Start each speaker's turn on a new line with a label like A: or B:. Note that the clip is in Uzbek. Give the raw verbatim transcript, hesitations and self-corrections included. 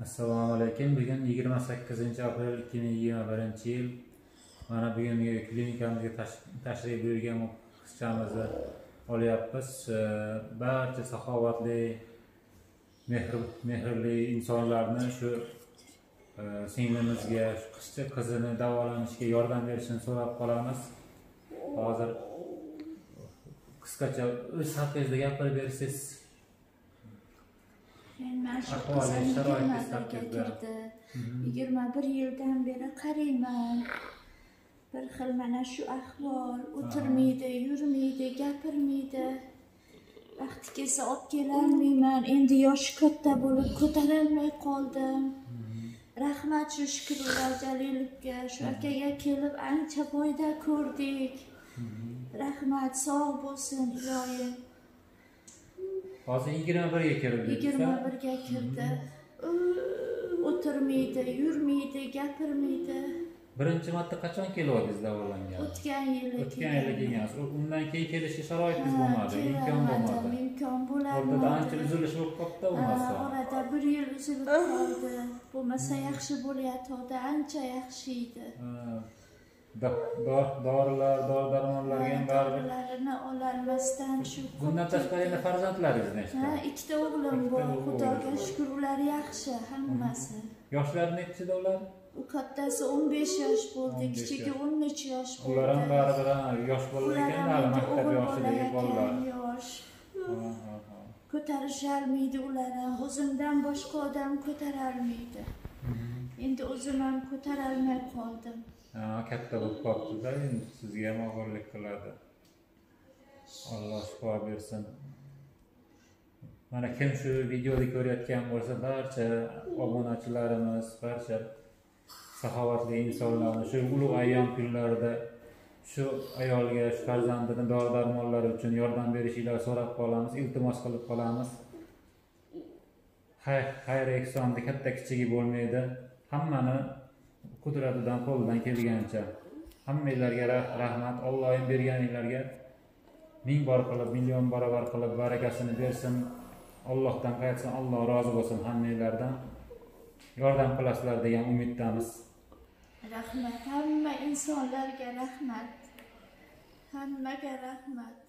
A: Assalomu alaykum. Bugun yigirma sakkizinchi aprel ikki ming yigirma birinchi yil. Mana bugungi klinikamizga tashrif buyurgan qizchamizni olyapmiz. Barcha saxovatli, mehrli insonlarni shu singlimizga, qizcha qizini davolanishiga yordam berishini so'rab qolamiz. Hozir qisqacha o'z haqingizda gapirib bersangiz.
B: Men shu qizimga yigirma bir yildan beri qarayman. Bir xil mana shu ahvol, o'tirmaydi, yurmaydi, gapirmaydi. Vaqti kelsa olib kelolmayman. Endi yoshi katta bo'lib ko'tarolmay qoldim. Rahmat shu Shukrullo Jalilovga, shu akaga kelib ancha foyda ko'rdik. Rahmat, sog' bo'lsin iloyim.
A: Hozir yigirma birga kirdi.
B: yigirma birga kirdi. O'tirmaydi, yurmaydi, gapirmaydi.
A: Birinchi marta qachon keldingiz davolangan?
B: O'tgan yili.
A: O'tgan yili kelgansiz. Undan keyin kelishga sharoitingiz bo'lmadi, imkon bo'lmadi.
B: Imkon bo'ladi.
A: Orada ancha uzilish bo'lib qoldi bo'lmasa.
B: Orada bir yil uzilib qoldi. Bo'lmasa yaxshi bo'layotdi, ancha yaxshi edi.
A: Dorilar, dori-darmonlarga ham baribir.
B: Dorilarini ololmasdan shu.
A: Bundan tashqari yana farzandlaringiz nechta?
B: Ha, ikkita o'g'lim bor. Xudoga shukr, ular yaxshi hammasi.
A: Yoshlari nechida ular?
B: U kattasi o'n besh yosh bo'ldi, kichigi o'n uch yosh bo'ldi.
A: Ular ham baribir yosh bolalar ekan, hali maktab yoshidagi bolalar.
B: Yosh. Ko'tarisholmaydi ular ham. O'zimdan boshqa odam ko'tarolmaydi. Endi o'zim ham ko'tarolmay qoldim.
A: Ha, katta bo'lib qolibdi-da, endi sizga ham og'irlik qiladi. Alloh shifo bersin. Mana kim shu videoni ko'rayotgan bo'lsa, barcha obunachilarimiz, barcha saxovatli insonlarni shu ulug' ayyom kunlarida shu ayolga, shu farzandini dori-darmonlari uchun yordam berishingizni so'rab qolamiz, iltimos qilib qolamiz. Xayr ehsonni katta kichigi bo'lmaydi. Hammani qudratidan, qo'lidan kelgancha. Hammanglarga rahmat. Allohim berganinglarga ming bor qilib, million barobar qilib barakasini bersin. Allohdan qaytsin, Alloh rozi bo'lsin hammanglardan. Yordam qilasizlar degan umiddamiz.
B: Rahmat, hamma insonlarga rahmat. Hammaga rahmat.